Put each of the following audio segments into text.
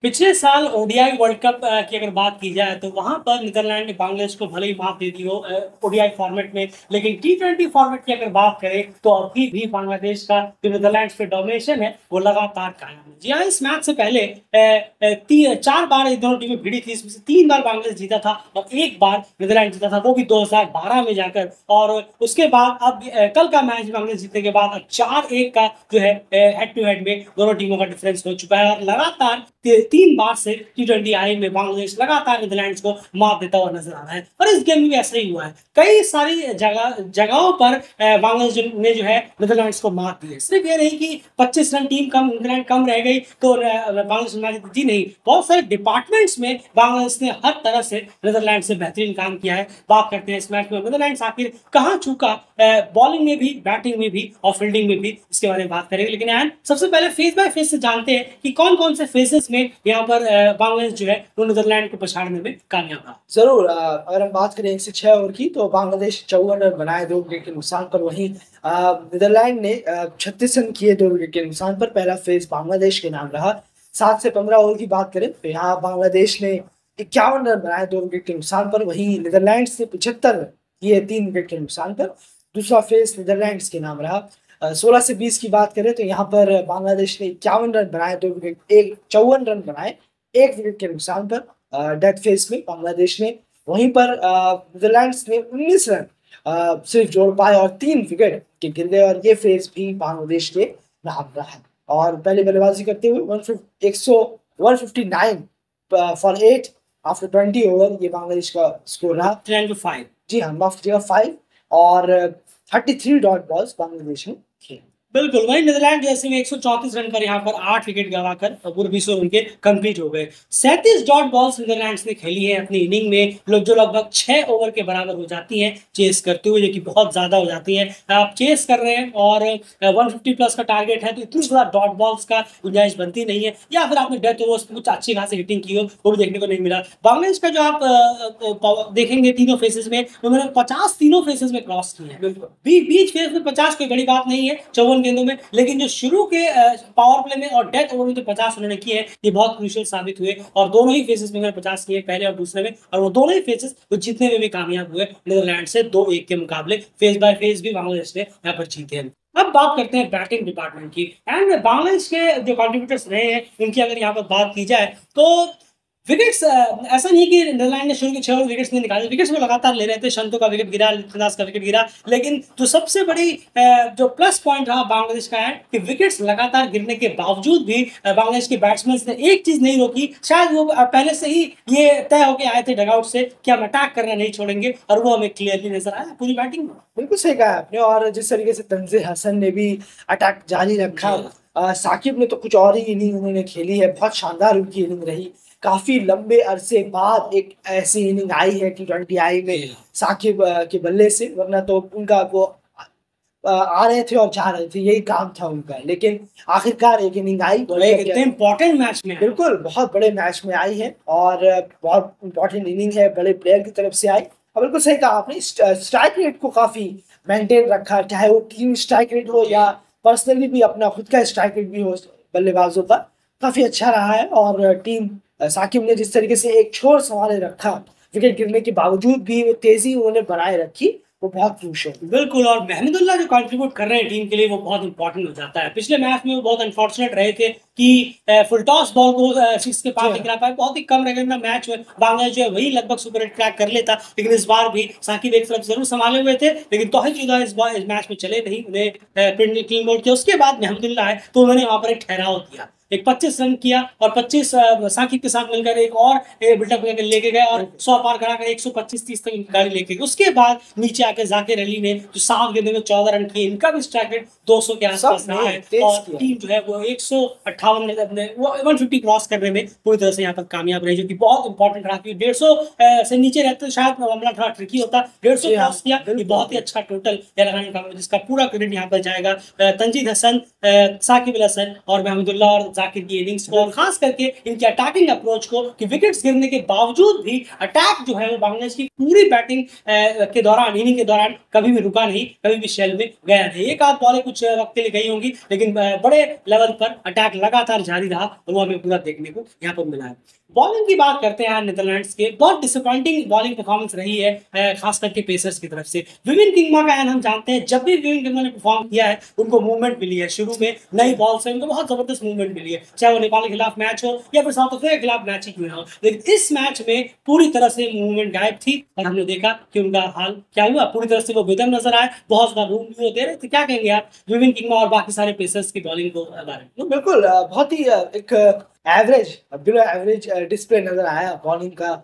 पिछले साल ODI world cup की अगर बात की जाए तो वहां पर नीदरलैंड ने बांग्लादेश को भले ही मात दे दी हो ओडीआई फॉर्मेट में, लेकिन टी20 फॉर्मेट की अगर बात करें तो अभी भी बांग्लादेश का जो नीदरलैंड पे डोमिनेशन है वो लगातार कायम है। जी हाँ, इस मैच से पहले 4 बार ये दोनों टीमें भिड़ी थी, इसमें से 3 बार बांग्लादेश जीता था और 1 बार नीदरलैंड जीता था, वो भी 2012 में जाकर। और उसके बाद अब कल का मैच बांग्लादेश जीतने के बाद अब 4-1 का जो है हेड टू हेड में दोनों टीमों का डिफरेंस हो चुका है और लगातार 3 बार से टी20 में बांग्लादेश लगातार नीदरलैंड्स को मात देता हुआ नजर आ रहा है। और इस गेम में भी ऐसा ही हुआ है, कई सारी जगहों पर बांग्लादेश ने जो है नीदरलैंड्स को मात दी है। सिर्फ ये नहीं कि 25 रन टीम कम, नीदरलैंड कम रह गई तो बांग्लादेश मैच जी नहीं, बहुत सारे डिपार्टमेंट्स में बांग्लादेश ने हर तरह से नीदरलैंड से बेहतरीन काम किया है। बात करते हैं इस मैच में नीदरलैंड्स आखिर कहां चूका, बॉलिंग में भी, बैटिंग में भी और फील्डिंग में भी, इसके बारे में बात करेंगे। लेकिन यार सबसे पहले फेस बाय फेस से जानते हैं कि कौन कौन से फेसेस में यहाँ पर बांग्लादेश जो है वो नीदरलैंड को पछाड़ने में कामयाब रहा। जरूर। अगर हम बात करें 106 ओवर की तो बांग्लादेश 54 रन बनाए 2 विकेट के नुकसान पर। वहीं नीदरलैंड ने 36 रन किए 2 विकेट के नुकसान पर। पहला फेज बांग्लादेश के नाम रहा। 7 से 15 ओवर की बात करें तो यहाँ बांग्लादेश ने 51 रन बनाए 2 विकेट के नुकसान पर। वहीं नीदरलैंड ने 75 रन किए 3 विकेट के नुकसान पर। दूसरा फेज नीदरलैंड्स के नाम रहा। 16 से 20 की बात करें तो यहाँ पर बांग्लादेश ने 51 रन बनाए 2 विकेट, 54 रन बनाए 1 विकेट के नुकसान पर डेथ फेस में बांग्लादेश ने। वहीं पर नीदरलैंड्स ने 19 रन सिर्फ जोड़ पाए और 3 विकेट के गिर गए और ये फेस भी बांग्लादेश के नाम रहा। और पहले बल्लेबाजी करते हुए 159 फॉर 8 आफ्टर 20 ओवर ये बांग्लादेश का स्कोर रहा। 10-5। जी हाँ, माफ कीजिएगा 5 और 33 डॉट बॉल्स बांग्लादेश ने खेले। बिल्कुल, वही नीदरलैंड जैसे में 134 रन पर यहाँ पर 8 विकेट गंवाकर पूरे 20 ओवर उनके कंप्लीट हो गए। 37 डॉट बॉल्स नीदरलैंड्स ने खेली है अपनी इनिंग में, जो लगभग 6 ओवर के बराबर हो जाती हैं चेस करते हुए, जो कि बहुत ज्यादा हो जाती है। आप चेस कर रहे हैं और 150 प्लस का टारगेट है तो इतनी ज्यादा डॉट बॉल्स का गुंजाइश बनती नहीं है, या फिर आपने डेथ ओवर्स कुछ अच्छी खासी हिटिंग की हो वो भी देखने को नहीं मिला। बांग्लादेश का जो आप देखेंगे तीनों फेसेस में उन्होंने 50 तीनों फेसेस में क्रॉस किए हैं। बीच फेस में 50 कोई बड़ी बात नहीं है 54 गेंदों में, लेकिन जो शुरू के पावर प्ले में और डेथ ओवर में जो 50 उन्होंने किए हैं ये बहुत क्रूशियल साबित हुए। और दोनों ही फेसेस में उन्होंने 50 किए, पहले और दूसरे में, और वो दोनों ही फेसेस वो जीतने में भी कामयाब हुए नीदरलैंड से 2-1 के मुकाबले। फेस बाय फेस भी बांग्लादेश ने यहाँ पर जीते हैं। अब बात करते हैं बैटिंग डिपार्टमेंट की, एंड बांग्लादेश के जो कंट्रीब्यूटर्स रहे हैं इनकी अगर यहाँ पर बात की जाए तो विकेट्स ऐसा नहीं कि नीदरलैंड ने शुरू के 6 विकेट्स नहीं निकाले, विकेट्स वो लगातार ले रहे थे। शंतो का विकेट गिरा, लिथनास का विकेट गिरा, लेकिन जो सबसे बड़ी जो प्लस पॉइंट रहा बांग्लादेश का है कि विकेट्स लगातार गिरने के बावजूद भी बांग्लादेश के बैट्समैन ने एक चीज नहीं रोकी। शायद वो पहले से ही ये तय होके आए थे डगआउट से कि हम अटैक करना नहीं छोड़ेंगे, और वो हमें क्लियरली नजर आया पूरी बैटिंग में। बिल्कुल सही कहा आपने। और जिस तरीके से तंजीर हसन ने भी अटैक जारी रखा, साकिब ने तो कुछ और ही इनिंग उन्होंने खेली है, बहुत शानदार उनकी इनिंग रही। काफी लंबे अरसे बाद एक ऐसी इनिंग आई है टी20 में साकिब के बल्ले से, वरना तो उनका वो आ रहे थे और जा रहे थे, यही काम था उनका। लेकिन आखिरकार एक इनिंग आई, इतने इंपॉर्टेंट मैच में, बिल्कुल बहुत बड़े मैच में आई है और बहुत इंपॉर्टेंट इनिंग है, बड़े प्लेयर की तरफ से आई। और बिल्कुल सही कहा आपने, स्ट्राइक रेट को काफी मेंटेन रखा, चाहे वो टीम स्ट्राइक रेट हो या पर्सनली भी अपना खुद का स्ट्राइक रेट भी हो बल्लेबाजों का, काफी अच्छा रहा है। और टीम साकिब ने जिस तरीके से एक छोर संभाले रखा, विकेट गिरने के बावजूद भी वो तेजी उन्होंने बनाए रखी, वो बहुत क्रूशियल। बिल्कुल, और महमूदुल्लाह जो कंट्रीब्यूट कर रहे हैं टीम के लिए वो बहुत इंपॉर्टेंट हो जाता है। पिछले मैच में वो बहुत अनफॉर्चुनेट रहे थे कि फुल टॉस बॉल को 6 के पार नहीं गिरा पाए, बहुत ही कम रह गए मैच में। बांग्लादेश जो है वही लगभग सुपर हिट क्रैक कर लेता, लेकिन इस बार भी साकिब एक तरफ जरूर संभाले हुए थे, लेकिन तौहीद जुदा इस मैच में चले नहीं, उन्हें क्लीन बोल्ड किया। उसके बाद महमूदुल्लाह आए तो उन्होंने वहां पर एक ठहराव किया, एक 25 रन किया और 25 साकिब के साथ मिलकर एक और बिल्डअप करके लेके गए और 100 पार कराकर 125-30 तक गाड़ी लेके गए। उसके बाद नीचे आके जाकिर अली ने जो 7 गेंदों में 14 रन किए, इनका भी स्ट्राइक रेट 200 के आसपास रहा है और टीम जो है वो 158 में अपने वो 150 क्रॉस करने में पूरी तरह से यहाँ पर कामयाब रही, जो कि बहुत इंपॉर्टेंट रहा। क्योंकि 150 से नीचे रहते तो शायद मामला थोड़ा ट्रिकी होता। 150 क्रॉस किया, ये बहुत ही अच्छा टोटल लगाने का, जिसका पूरा क्रेडिट यहाँ पर जाएगा तंजीद हसन, साकिब अल हसन और महमूदुल्लाह और जाकिर की इनिंग्स को, और खास करके इनके अटैकिंग अप्रोच को कि विकेट्स गिरने के बावजूद भी अटैक जो है वो बांग्लादेश की पूरी बैटिंग के दौरान, इनिंग के दौरान कभी भी रुका नहीं, कभी भी शेल में गया नहीं। एक आध बॉलें कुछ वक्त के लिए गई होंगी, लेकिन बड़े लेवल पर अटैक लगातार जारी रहा और वो हमें पूरा देखने को यहाँ पर मिला है। बॉलिंग की बात करते हैं नीदरलैंड्स के, बहुत डिसअपॉइंटिंग बॉलिंग परफॉर्मेंस रही है खास करके पेसर्स की तरफ से। विविन किंगमा का हम जानते हैं, जब भी विविन किंगमा ने परफॉर्म किया है उनको मूवमेंट मिली है, शुरू में नई बॉल से उनको बहुत जबरदस्त मूवमेंट मिली है, चाहे वो नेपाल के खिलाफ मैच हो या फिर साउथ अफ्रीका के खिलाफ मैच ही क्यों ना हो। लेकिन इस मैच में पूरी तरह से मूवमेंट गायब थी और हमने देखा कि उनका हाल क्या हुआ, पूरी तरह से वो बेदम नजर आए, बहुत ज्यादा रूम भी दे रहे थे। क्या कहेंगे आप विविन किंगमा और बाकी सारे पेसर्स की बॉलिंग को बारे में? बिल्कुल बहुत ही एक एवरेज, बिलो एवरेज डिस्प्ले नजर आया बॉलिंग का।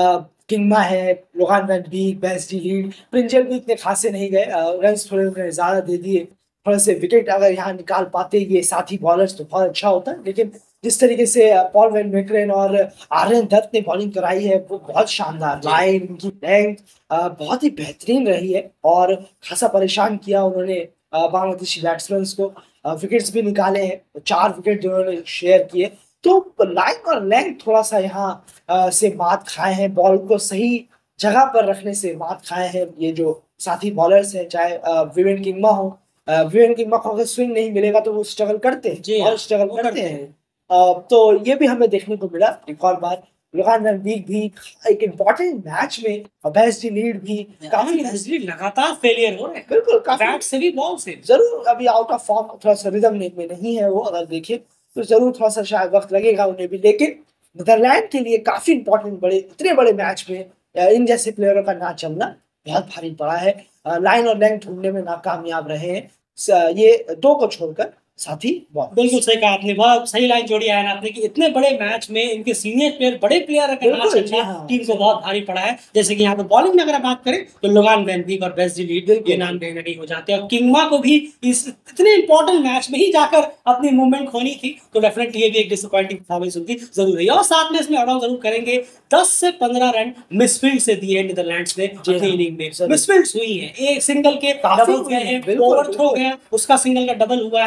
किंगमा है, Logan van Beek, Bas de Leede, Pringle भी इतने खासे नहीं गए, रन्स थोड़े उन्होंने ज्यादा दे दिए, थोड़े से विकेट अगर यहाँ निकाल पाते ये साथी बॉलर्स तो बहुत अच्छा होता। लेकिन जिस तरीके से पॉल वैन मैकरेन और आर्यन दत्त ने बॉलिंग कराई है वो बहुत शानदार, लाइन उनकी लेंथ बहुत ही बेहतरीन रही है और खासा परेशान किया उन्होंने बांग्लादेशी बैट्समैन को। विकेट्स भी निकाले हैं, 4 विकेट जो उन्होंने शेयर किए। तो लाइन और लेंथ थोड़ा सा यहाँ से मात खाए हैं, बॉल को सही जगह पर रखने से मात खाए हैं ये जो साथी बॉलर्स हैं, चाहे विविन किंगमा हो। विविन किंगमा को अगर स्विंग नहीं मिलेगा तो वो स्ट्रगल करते हैं और स्ट्रगल करते हैं। तो ये भी हमें देखने को मिला एक और बार। लोहान वैन बीक भी एक इम्पोर्टेंट मैच में, बेस्टी लीड भी काफी लगातार फेलियर हो रहे हैं, बिल्कुल बैट से भी बॉल से जरूर अभी आउट ऑफ फॉर्म, थोड़ा सा रिदम में नहीं है वो, अगर देखें तो जरूर थोड़ा सा शायद वक्त लगेगा उन्हें भी। लेकिन नीदरलैंड के लिए काफी इंपॉर्टेंट, बड़े इतने बड़े मैच में इन जैसे प्लेयरों का ना चलना बहुत भारी पड़ा है। लाइन और लेंथ ढूंढने में नाकामयाब रहे हैं ये 2 को छोड़कर साथी बॉल। बिल्कुल सही कहा आपने, बहुत सही लाइन जोड़ी है आपने कि इतने बड़े मैच में इनके सीनियर प्लेयर, बड़े प्लेयर अगर ना चलना टीम को बहुत भारी पड़ा है। जैसे कि यहाँ पर बॉलिंग में अगर बात करें तो लोगान वैन बीक और बेस्टी लीड ये नाम कहीं ना कहीं हो जाते हैं, और किंगमा को भी इस इतने इंपॉर्टेंट मैच में ही जाकर अपनी मूवमेंट खोनी थी, तो डेफिनेटली ये भी एक डिसअपॉइंटिंग परफॉर्मेंस उनकी जरूर रही है। और साथ में इसमें अडाउ जरूर करेंगे, 10 से 15 रन मिसफील्ड से दिए नीदरलैंड्स ने अपनी इनिंग में। मिसफील्ड्स हुई है, एक सिंगल के डबल गए हैं, ओवर थ्रो गया उसका सिंगल का डबल हुआ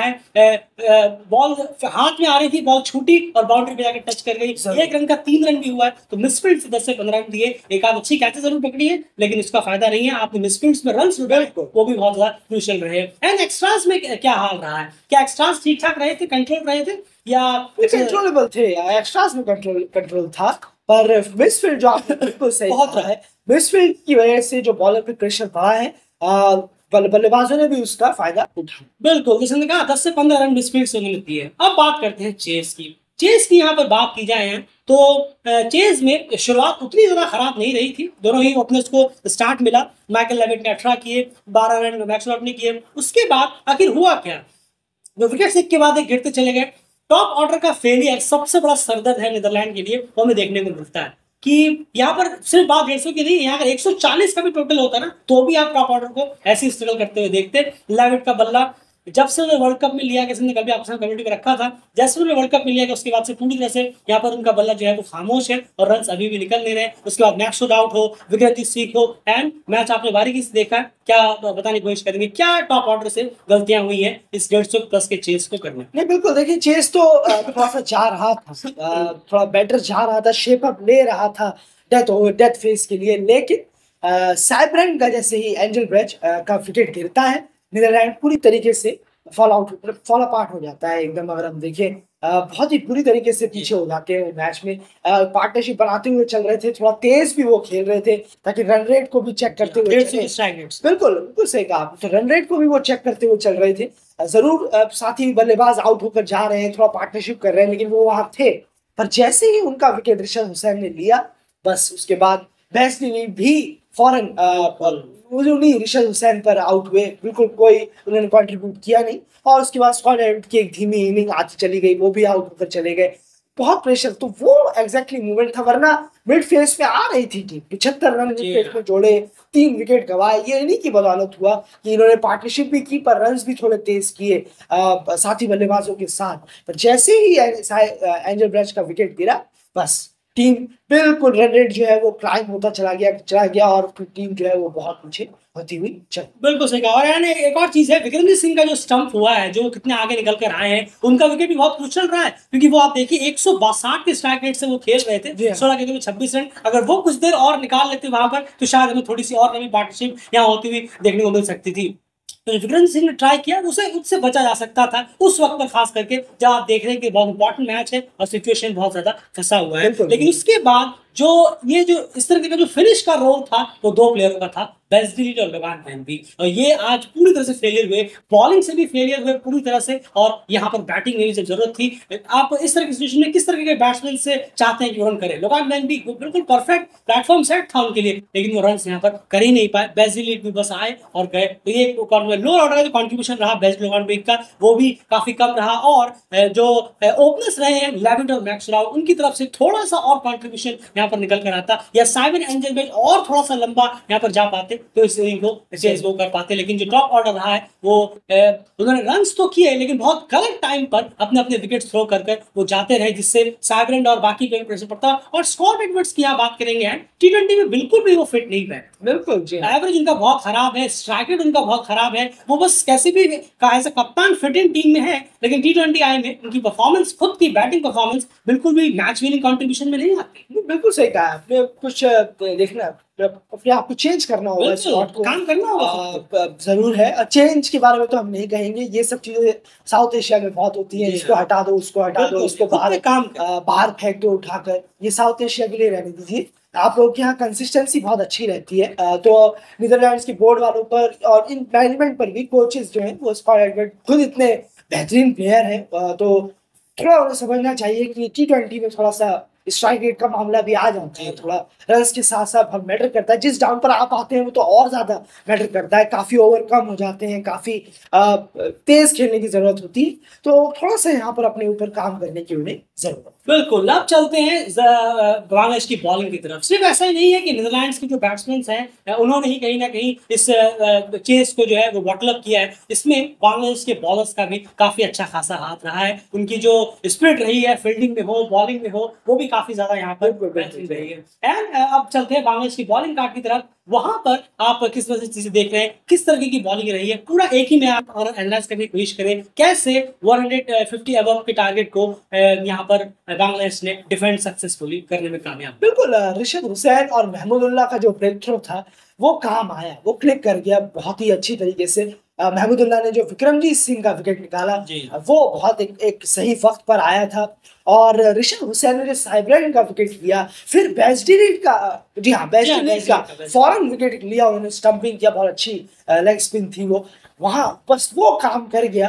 है, बॉल हाथ में आ रही थी, बॉल छूटी और बाउंड्री पे जाकर टच कर गई, 1 रन का 3 रन भी हुआ है। तो मिसफील्ड से 10 से 15 रन दिए, एक आध अच्छी कैचेस जरूर पकड़ी है, लेकिन इसका फायदा नहीं है, आपने मिसफील्ड्स में रन लुटाए वो भी बहुत ज्यादा क्रूशियल रहे। एंड एक्स्ट्रास में क्या हाल रहा है, क्या एक्स्ट्रास ठीक ठाक रहे थे, कंट्रोल रहे थे या कंट्रोलेबल थे? एक्स्ट्रास में कंट्रोल था, पर मिसफील्ड जो आपने बिल्कुल सही कहा है, मिसफील्ड की वजह से जो बॉलर पे प्रेशर पड़ा है, बल्लेबाजों ने भी उसका फायदा उठाया। बिल्कुल, जैसे ने कहा 10 से 15 रन मिसफील्ड से उन्होंने दिए। अब बात करते हैं चेस की। चेस की यहाँ पर बात की जाए तो चेस में शुरुआत उतनी ज्यादा खराब नहीं रही थी, दोनों ही ओपनर्स को स्टार्ट मिला। माइकल लेविट ने 18 किए, 12 रन मैक्सवेल ने किए। उसके बाद आखिर हुआ क्या, जो विकेट एक के बाद एक गिरते चले गए। टॉप ऑर्डर का फेलियर सबसे बड़ा सरदर्द है नीदरलैंड के लिए, वो हमें देखने को मिलता है कि यहाँ पर सिर्फ बात 150 की नहीं, यहाँ अगर 140 का भी टोटल होता ना तो भी आप टॉप ऑर्डर को ऐसे स्ट्रगल करते हुए देखते। लेविट का बल्ला जब से उन्होंने वर्ल्ड कप में लिया, किसी ने कभी आपस में कम्युनिटी में रखा था, जैसे उन्होंने वर्ल्ड कप में लिया उसके बाद से पूरी तरह से यहाँ पर उनका बल्ला जो है वो खामोश है और रन अभी भी निकल नहीं रहे। उसके बाद मैक्सवेल आउट हो, विकेट सीख हो, एंड मैच आपने बारीकी से देखा। क्या बताने की कोशिश करेंगे, क्या टॉप ऑर्डर से गलतियां हुई हैं इस 150+ के चेस को करने? नहीं बिल्कुल, देखिए चेस तो थोड़ा सा जा रहा था, थोड़ा बेटर जा रहा था, शेप अप ले रहा था डेथ फेस के लिए। लेकिन साइब्रेंट का जैसे ही एंजल ब्रेच का विकेट गिरता है, नीदरलैंड पूरी तरीके से फॉल अपार्ट हो जाता है एकदम। अगर हम देखें बहुत ही बुरी तरीके से पीछे हो जाते हैं मैच में। पार्टनरशिप बनाते हुए चल रहे थे, थोड़ा तेज भी वो खेल रहे थे ताकि रन रेट को भी चेक करते हुए बिल्कुल बिल्कुल सही कहा, तो रन रेट को भी वो चेक करते हुए चल रहे थे। जरूर साथी बल्लेबाज आउट होकर जा रहे हैं, थोड़ा पार्टनरशिप कर रहे हैं, लेकिन वो वहां थे। पर जैसे ही उनका विकेट ऋषभ हुसैन ने लिया, बस उसके बाद बेस्टी लीड भी फौरन उन्हीं ऋषभ हुसैन पर आउट हुए, बिल्कुल कोई उन्होंने कंट्रीब्यूट किया नहीं। और उसके बाद स्कॉट एडवर्ड की एक धीमी इनिंग आती चली गई, वो भी आउट होकर चले गए। बहुत प्रेशर, तो वो एग्जैक्टली मूवमेंट था, वरना मिड फेस में आ रही थी टीम। 75 रन मिड फेस में जोड़े, 3 विकेट गंवाए, ये इन्हीं की बदौलत हुआ कि इन्होंने पार्टनरशिप भी की पर रन्स भी थोड़े तेज किए साथी बल्लेबाजों के साथ। पर जैसे ही एंजल ब्रेच का विकेट गिरा, बस टीम बिल्कुल रन रेट जो है वो क्लाइम होता चला गया और फिर टीम जो है वो बहुत पीछे होती हुई चली। बिल्कुल सही कहा। और यानी एक और चीज है, विक्रमजीत सिंह का जो स्टंप हुआ है, जो कितने आगे निकल कर आए हैं, उनका विकेट भी बहुत क्रूशल रहा है, क्योंकि वो आप देखिए 162 के स्ट्राइक रेट से वो खेल रहे थे, जी हाँ। 16 गेंदों में 26 रन। अगर वो कुछ देर और निकाल लेते वहां पर तो शायद हमें थोड़ी सी और नई पार्टनरशिप यहाँ होती हुई देखने को मिल सकती थी। तो विक्रम सिंह ने ट्राई किया, उसे उससे बचा जा सकता था उस वक्त पर, खास करके जब आप देख रहे हैं कि बहुत इंपॉर्टेंट मैच है और सिचुएशन बहुत ज्यादा फंसा हुआ है। बिल्कुल। लेकिन उसके बाद जो ये जो इस तरह का जो फिनिश का रोल था वो दो प्लेयरों का था, बेस्टलीट और लुवान भी, और ये आज पूरी तरह से फेलियर हुए। बॉलिंग से भी फेलियर हुए पूरी तरह से, और यहाँ पर बैटिंग में भी जब जरूरत थी। आप इस तरह की सिचुएशन में किस तरह के बैट्समैन से चाहते हैं कि रन करें? लुवान भी बिल्कुल परफेक्ट प्लेटफॉर्म सेट था उनके लिए, लेकिन वो रन यहाँ पर कर ही नहीं पाए। बेस्टलीट भी बस आए और गए। तो ये लो ऑर्डर का जो कॉन्ट्रीब्यूशन रहा बेस्ट लुवान का, वो भी काफी कम रहा। और जो ओपनर्स रहे हैं लेविट और मैक्सवेल, उनकी तरफ से थोड़ा सा और कॉन्ट्रीब्यूशन यहाँ पर निकल कर आता, या साइमन एंजलबेल और थोड़ा सा लंबा यहाँ पर जा पाते तो इस इनिंग को चेज वो कर पाते। लेकिन जो टॉप ऑर्डर रहा है वो उन्होंने रन्स तो किए, लेकिन बहुत गलत टाइम पर अपने अपने विकेट थ्रो कर वो जाते रहे, जिससे साइबरेंड और बाकी पे प्रेशर पड़ता। और स्कॉट एडवर्ड्स की बात करेंगे, T20 में बिल्कुल भी वो फिट नहीं है। बिल्कुल जी। एवरेज उनका बहुत खराब है, स्ट्राइक रेट उनका बहुत खराब है। वो बस कैसे भी एज कप्तान फिट इन टीम में है, लेकिन T20 आई में उनकी परफॉर्मेंस, खुद की बैटिंग परफॉर्मेंस बिल्कुल भी मैच विनिंग कंट्रीब्यूशन में नहीं आती। बिल्कुल सही कहा आपने। कुछ देखना, अपने आप को चेंज करना होगा, स्लॉट को काम करना होगा। जरूर है। चेंज के बारे में तो हम नहीं कहेंगे, ये सब चीजें साउथ एशिया में बहुत होती हैं। इसको हटा दो, उसको हटा दो, उसको बाहर फेंक दो उठाकर, ये साउथ एशिया के लिए रहने दीजिए। आप लोग के यहाँ कंसिस्टेंसी बहुत अच्छी रहती है। तो नीदरलैंड्स की बोर्ड वालों पर और इन मैनेजमेंट पर भी, कोचेस जो हैं वो स्कॉट एडवर्ड खुद इतने बेहतरीन प्लेयर हैं, तो थोड़ा उन्हें समझना चाहिए कि T20 में थोड़ा सा स्ट्राइक रेट का मामला भी आ जाता है। थोड़ा रन्स के साथ साथ बहुत मैटर करता है। जिस डाउन पर आप आते हैं वो तो और ज्यादा मैटर करता है। काफी ओवर कम हो जाते हैं, काफी तेज खेलने की जरूरत होती है। तो थोड़ा सा यहाँ पर अपने ऊपर काम करने की उन्हें जरूरत। बिल्कुल। अब चलते हैं बांग्लादेश की बॉलिंग की तरफ। सिर्फ ऐसा ही नहीं है कि नीदरलैंड्स के जो बैट्समैन हैं उन्होंने ही कहीं ना कहीं इस चेस को जो है वो बॉटल अप किया है। इसमें बांग्लादेश के बॉलर्स का भी काफी अच्छा खासा हाथ रहा है। उनकी जो स्पिरिट रही है, फील्डिंग में हो, बॉलिंग में हो, वो भी काफी ज्यादा यहाँ पर बेहतरीन रही है। एंड अब चलते हैं बांग्लादेश की बॉलिंग कार्ड की तरफ। वहां पर आप किस तरह से चीजें देख रहे हैं, किस तरह की बॉलिंग रही है, पूरा एक ही में आप और एनालाइज करने की कोशिश करें, कैसे 150 अबव के टारगेट को यहाँ पर बांग्लादेश ने डिफेंड सक्सेसफुली करने में कामयाब। बिल्कुल। रिशद हुसैन और महमूदुल्लाह का जो ब्रेक थ्रो था वो काम आया, वो क्लिक कर गया बहुत ही अच्छी तरीके से। महमूदुल्लाह ने जो विक्रमजीत सिंह का विकेट निकाला वो बहुत एक सही वक्त पर आया था। और ऋषभ हुसैन ने जो साइबरेंड का विकेट लिया, फिर बेस्टलीट का, जी हाँ बेस्टलीट का फौरन विकेट लिया उन्होंने, स्टंपिंग किया, बहुत अच्छी लेग स्पिन थी वो, वहां बस वो काम कर गया।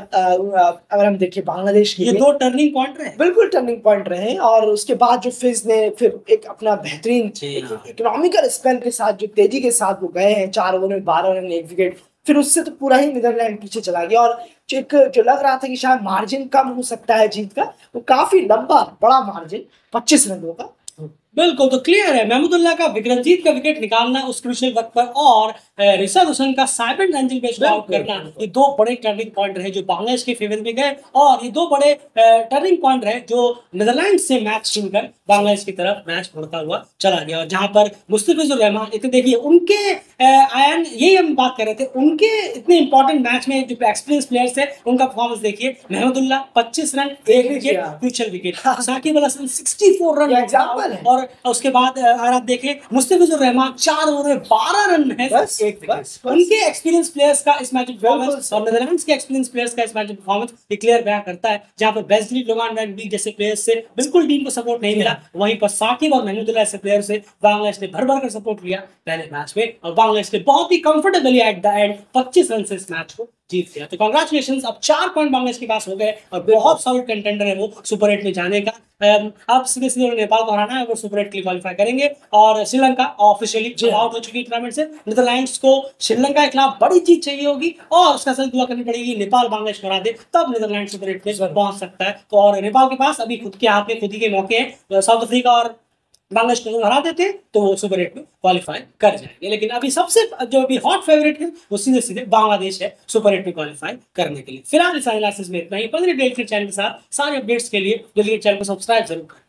अगर हम देखें बांग्लादेश के ये दो टर्निंग पॉइंट रहे, बिल्कुल टर्निंग पॉइंट रहे। और उसके बाद जो फिज ने फिर एक अपना बेहतरीन इकोनॉमिकल स्पेल के साथ, जो तेजी के साथ वो गए हैं, 4 ओवर में 12 रन 1 विकेट, फिर उससे तो पूरा ही नीदरलैंड पीछे चला गया। और जो लग रहा था कि शायद मार्जिन कम हो सकता है जीत का, वो काफी लंबा बड़ा मार्जिन 25 रनों का। बिल्कुल। तो क्लियर है, महमूदुल्लाह का विक्रमजीत का विकेट निकालना उस क्रूशियल वक्त पर, और रिशद हुसैन का साइबरेंड एंजल बेस आउट करना, ये दो बड़े टर्निंग पॉइंट रहे जो बांग्लादेश के फेवर में गए। और ये दो बड़े टर्निंग पॉइंट रहे जो नीदरलैंड से मैच छीनकर बांग्लादेश की तरफ मैच बढ़ता हुआ चला गया। और जहां पर मुस्तफिजुर रहमान, इतने देखिए उनके आयन, यही हम बात कर रहे थे, उनके इतने इंपॉर्टेंट मैच में जो एक्सपीरियंस प्लेयर्स थे उनका परफॉर्मेंस देखिए। Mahmudullah 25 run 1 wicket crucial wicket, Shakib Al Hasan 64 run example है। और उसके बाद अगर आप देखें मुस्तफिजुर रहमान 4 ओवर में 12 रन है, उनके एक्सपीरियंस प्लेयर्स का इस मैच में परफॉर्मेंस और नीदरलैंड्स के एक्सपीरियंस प्लेयर्स का इस मैच में परफॉर्मेंस डिक्लेयर बयां करता है। जहां पर बेस्टली लोगान भी जैसे प्लेयर्स से बिल्कुल टीम को सपोर्ट नहीं मिला, वहीं पर साकिब और महमूदुल्लाह ऐसे प्लेयर से बांग्लादेश ने भर भर कर सपोर्ट लिया पहले मैच में, और बांग्लादेश ने बहुत ही comfortably at the end 25 run से इस मैच को जीत गया। तो कांग्रेचुलेशंस, अब 4 पॉइंट बांग्लादेश के पास हो गए और बहुत सॉलिड कंटेंडर है वो सुपर 8 में जाने का। अब सीधे सीधे नेपाल को हराना है, वो सुपर 8 के लिए क्वालिफाई करेंगे। और श्रीलंका ऑफिशियली आउट हो चुकी है टूर्नामेंट से। नीदरलैंड्स को श्रीलंका के खिलाफ बड़ी जीत चाहिए होगी और उसका साथ दुआ करनी पड़ेगी नेपाल बांग्लादेश को हरा दे, तब नीदरलैंड सुपर 8 में पहुंच सकता है। तो और नेपाल के पास अभी खुद के हाथ में खुद ही के मौके हैं, साउथ अफ्रीका और बांग्लादेश को हरा देते तो वो सुपर 8 में क्वालिफाई कर जाएंगे। लेकिन अभी सबसे जो अभी हॉट फेवरेट है वो सीधे सीधे बांग्लादेश है सुपर 8 में क्वालिफाई करने के लिए। फिलहाल इस एनालिसिस में इतना ही। 15 डेली चैनल के साथ सारे अपडेट्स के लिए जल्दी चैनल को सब्सक्राइब जरूर करें।